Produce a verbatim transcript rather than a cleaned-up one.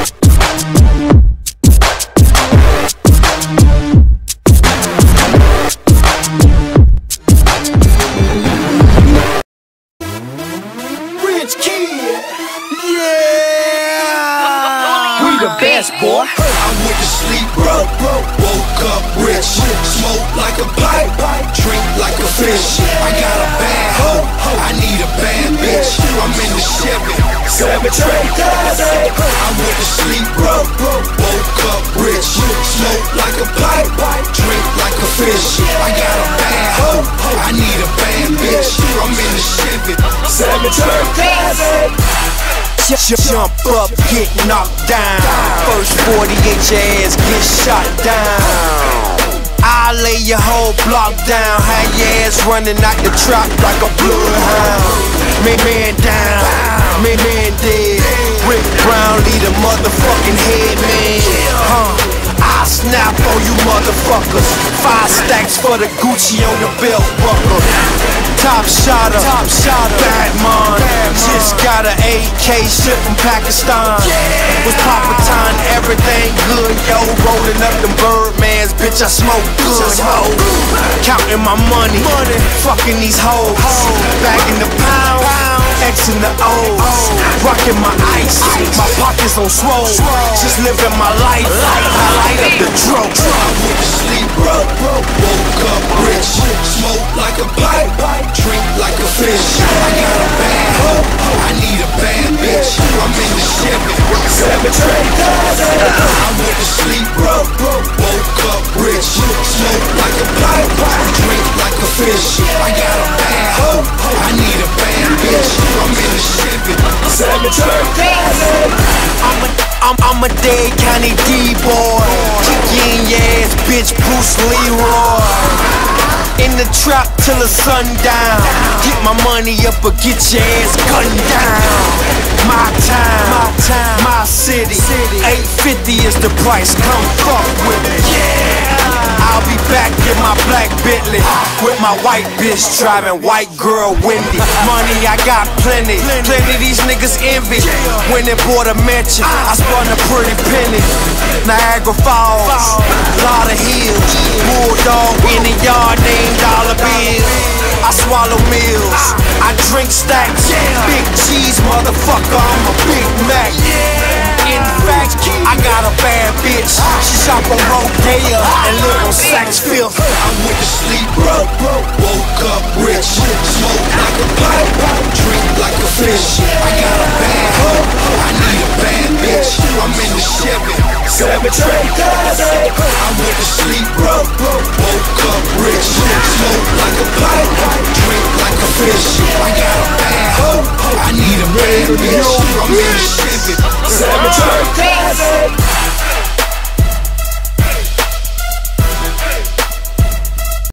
Best boy. I went to sleep broke, woke up rich, smoke like a pipe, drink like a fish. I got a bad hoe, I need a bad bitch. I'm in the Chevy, seven tray classic. I went to sleep broke, woke up rich, smoke like a pipe, drink like a fish. I got a bad hoe, I need a bad bitch. I'm in the Chevy, seven tray classic. Jump up, get knocked down. First forty-eight, your ass get shot down. I lay your whole block down. Have your ass running out the trap like a bloodhound. Man, man down, man, man dead. Rick Brown, lead a motherfucking head, man. Huh? I snap on you motherfuckers. Five stacks for the Gucci on the belt buckle. Top shotter, top shotter, bad man. Just got an A K ship from Pakistan. Was Papa Time, everything good, yo. Rolling up them Birdmans, bitch, I smoke good, ho. Counting my money, fucking these hoes. Back in the pound, X in the O's. Rocking my ice, my pockets on swole. Just living my life, I light up the dro. I went to sleep broke, woke up rich, smoke like a pipe, drink like a fish. I got a bad hoe, I need a bad bitch. I'm in the Chevy, seven tray classic. I went to sleep broke, woke up rich, smoke like a pipe, drink like a fish. I got a bad hoe, I need a bad bitch. I'm in the Chevy, seven tray classic. I'm a, I'm, I'm a dead County D-boy. Kick you in your ass, bitch, Bruce Leroy. In the trap till the sun down. Get my money up or get your ass gunned down. My time, my time, my city. eight fifty is the price, come fuck with me. Yeah. I'll be back in my black Bentley with my white bitch driving white girl Wendy. Money I got plenty, plenty these niggas envy. When they bought a mansion, I spun a pretty penny. Niagara Falls, lot of hills, bulldog in the yard named Dollar Bill. I swallow meals, I drink stacks, big cheese motherfucker, I'm a Big Mac. In fact, I got a bad bitch, she shop on Rodeo and live on Saks Fifth. I went to sleep broke, woke up rich, smoke like a pipe, drink like a fish. I got a bad hoe, I need a bad bitch. I'm in the Chevy, seven tray classic. I went to sleep broke, woke up rich, smoke like a pipe, drink like a fish. I got a bad hoe, I need a bad bitch. I'm in the Chevy, seven tray classic.